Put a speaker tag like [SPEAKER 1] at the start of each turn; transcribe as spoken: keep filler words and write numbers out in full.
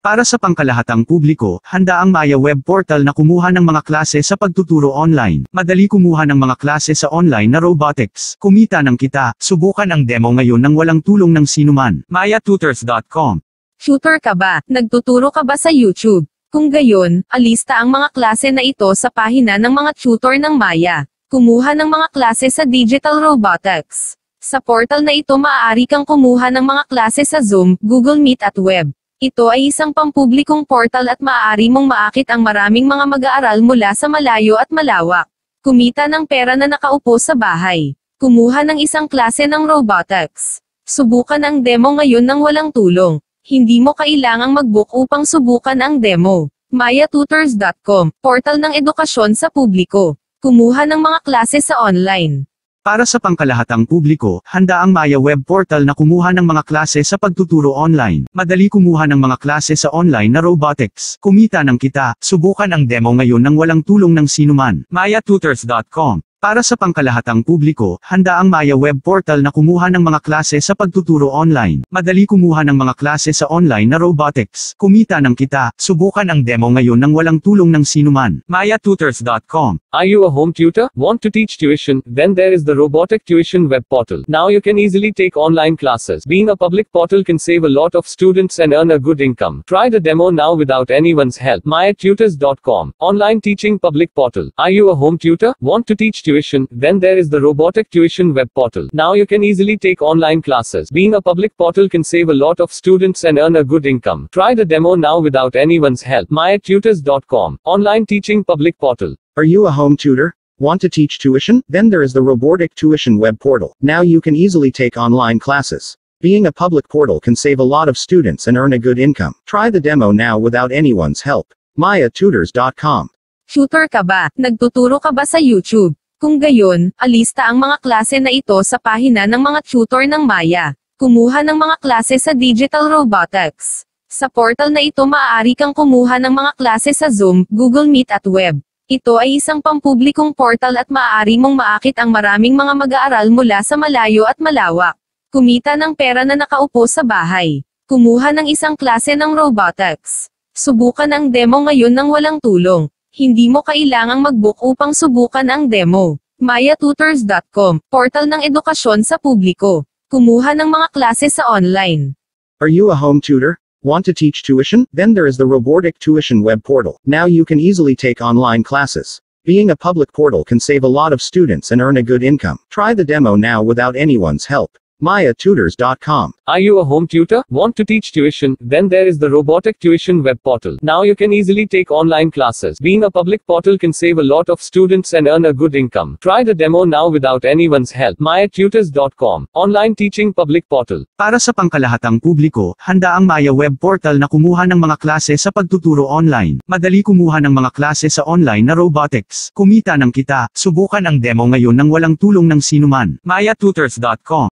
[SPEAKER 1] Para sa pangkalahatang publiko, handa ang Maya web portal na kumuha ng mga klase sa pagtuturo online. Madali kumuha ng mga klase sa online na robotics. Kumita ng kita. Subukan ang demo ngayon nang walang tulong ng sinuman. maya tutors dot com.
[SPEAKER 2] Tutor ka ba? Nagtuturo ka ba sa YouTube? Kung gayon, alista ang mga klase na ito sa pahina ng mga tutor ng Maya. Kumuha ng mga klase sa digital robotics. Sa portal na ito maaari kang kumuha ng mga klase sa Zoom, Google Meet at web. Ito ay isang pampublikong portal at maaari mong maakit ang maraming mga mag-aaral mula sa malayo at malawak. Kumita ng pera na nakaupo sa bahay. Kumuha ng isang klase ng robotics. Subukan ang demo ngayon nang walang tulong. Hindi mo kailangang mag-book upang subukan ang demo. maya tutors dot com, portal ng edukasyon sa publiko. Kumuha ng mga klase sa online.
[SPEAKER 1] Para sa pangkalahatang publiko, handa ang Maya web portal na kumuha ng mga klase sa pagtuturo online. Madali kumuha ng mga klase sa online na robotics. Kumita ng kita. Subukan ang demo ngayon nang walang tulong ng sinuman. maya tutors dot com. Para sa pangkalahatang publiko, handa ang Maya web portal na kumuha ng mga klase sa pagtuturo online. Madali kumuha ng mga klase sa online na robotics. Kumita ng kita. Subukan ang demo ngayon nang walang tulong ng sinuman. maya tutors dot com.
[SPEAKER 3] Are you a home tutor? Want to teach tuition? Then there is the Robotic Tuition web portal. Now you can easily take online classes. Being a public portal can save a lot of students and earn a good income. Try the demo now without anyone's help. maya tutors dot com. Online teaching public portal. Are you a home tutor? Want to teach tuition? Then there is the Robotic Tuition web portal. Now you can easily take online classes. Being a public portal can save a lot of students and earn a good income. Try the demo now without anyone's help. maya tutors dot com. Online teaching public portal.
[SPEAKER 4] Are you a home tutor? Want to teach tuition? Then there is the Robotic Tuition web portal. Now you can easily take online classes. Being a public portal can save a lot of students and earn a good income. Try the demo now without anyone's help. maya tutors dot com.
[SPEAKER 2] Tutor ka ba? Nagtuturo ka ba sa YouTube? Kung gayon, alista ang mga klase na ito sa pahina ng mga tutor ng Maya. Kumuha ng mga klase sa digital robotics. Sa portal na ito maaari kang kumuha ng mga klase sa Zoom, Google Meet at web. Ito ay isang pampublikong portal at maaari mong maakit ang maraming mga mag-aaral mula sa malayo at malawak. Kumita ng pera na nakaupo sa bahay. Kumuha ng isang klase ng robotics. Subukan ang demo ngayon nang walang tulong. Hindi mo kailangang mag-book upang subukan ang demo. maya tutors dot com, portal ng edukasyon sa publiko. Kumuha ng mga klase sa online.
[SPEAKER 4] Are you a home tutor? Want to teach tuition? Then there is the Robotic Tuition web portal. Now you can easily take online classes. Being a public portal can save a lot of students and earn a good income. Try the demo now without anyone's help. maya tutors dot com.
[SPEAKER 3] Are you a home tutor? Want to teach tuition? Then there is the Robotic Tuition web portal. Now you can easily take online classes. Being a public portal can save a lot of students and earn a good income. Try the demo now without anyone's help. maya tutors dot com. Online teaching public portal.
[SPEAKER 1] Para sa pangkalahatang publiko, handa ang Maya web portal na kumuha ng mga klase sa pagtuturo online. Madali kumuha ng mga klase sa online na robotics. Kumita ng kita. Subukan ang demo ngayon nang walang tulong ng sinuman. maya tutors dot com.